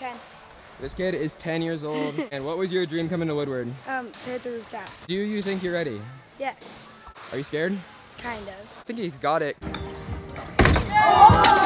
10. This kid is 10 years old. And what was your dream coming to Woodward? To hit the rooftop. Do you think you're ready? Yes. Are you scared? Kind of. I think he's got it. Oh!